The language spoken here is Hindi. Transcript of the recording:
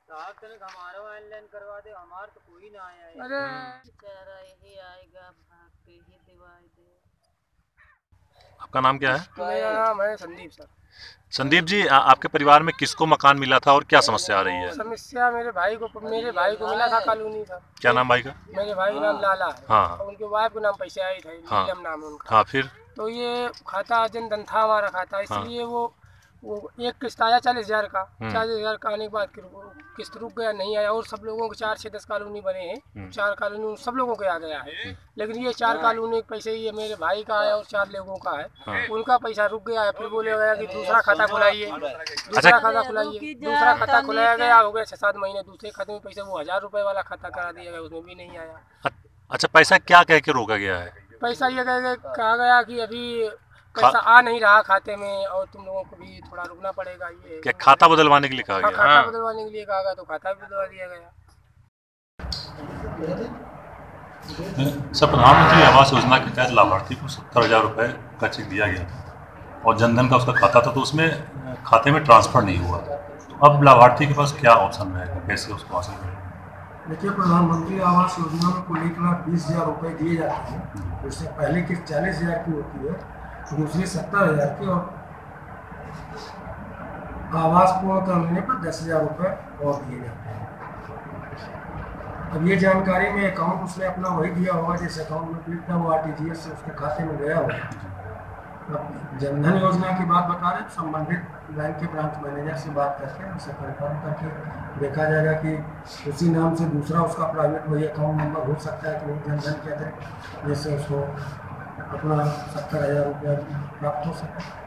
साहब तनिक हमारा ऑनलाइन करवा दे, हमारा तो कोई ना आया है। अरे बेचारा यही आएगा, भाग के ही दिवाई दे। आपका नाम क्या है? मेरा नाम है संदीप सर। संदीप जी, आपके परिवार में किसको मकान मिला था और क्या समस्या आ रही है? समस्या मेरे भाई को मिला था कॉलोनी सर। क्या नाम भाई का? मेरे भाई का नाम लाला है। हाँ। और उनके वाइफ का नाम पैसे आई थे, हाँ। नीलम नाम है उनका। हाँ, फिर? तो ये खाता जनधन था हमारा खाता, इसलिए वो एक किस्त आया 40,000 का। 40,000 का आने के बाद किस्त रुक गया, नहीं आया। और सब लोगों के 4 से 10 कॉलोनी बने हैं, 4 कॉलोनी सब लोगों के आ गया है। लेकिन ये 4 कॉलोनी पैसे ये मेरे भाई का है और 4 लोगों का है, उनका पैसा रुक गया है। फिर बोले गया कि दूसरा खाता खुलाइए, दूसरा खाता खुलाइए। दूसरा खाता खुलाया गया, हो गया 6-7 महीने। दूसरे खाते में पैसा वो 1000 रुपये वाला खाता करा दिया गया, उसमें भी नहीं आया। अच्छा, पैसा क्या कह के रोका गया है? पैसा ये कहा गया कि अभी पैसा आ नहीं रहा खाते में और तुम लोगों को भी थोड़ा रुकना पड़ेगा। ये क्या खाता बदलवाने के लिए कहा गया? खाता बदलवाने के लिए कहा गया, तो खाता भी बदलवा दिया गया। सर, प्रधानमंत्री आवास योजना के तहत लाभार्थी को 70,000 रुपये का चेक दिया गया था और जनधन का उसका खाता था, तो उसमें खाते में ट्रांसफ़र नहीं हुआ। तो अब लाभार्थी के पास क्या ऑप्शन रहेगा, कैसे उसको हासिल करेगा? देखिए, प्रधानमंत्री आवास योजना में कुल 1,20,000 रुपये दिए जाते हैं। उससे पहले किस्त 40,000 की होती है, दूसरी 70,000 की, और आवास पूर्ण करने पर 10,000 रुपये और दिए जाते हैं। अब ये जानकारी में अकाउंट उसने अपना वही दिया होगा जिस अकाउंट में क्लिक था, वो RTGS से उसके खाते में गया होगा। अब जनधन योजना की बात बता रहे हैं, संबंधित बैंक के ब्रांच मैनेजर से बात करके उसे कंफर्म करके देखा जाएगा कि उसी नाम से दूसरा उसका प्राइवेट वही अकाउंट नंबर हो सकता है कि नहीं जनधन के अतिरिक्त, जिससे उसको अपना 70,000 रुपया प्राप्त हो सके।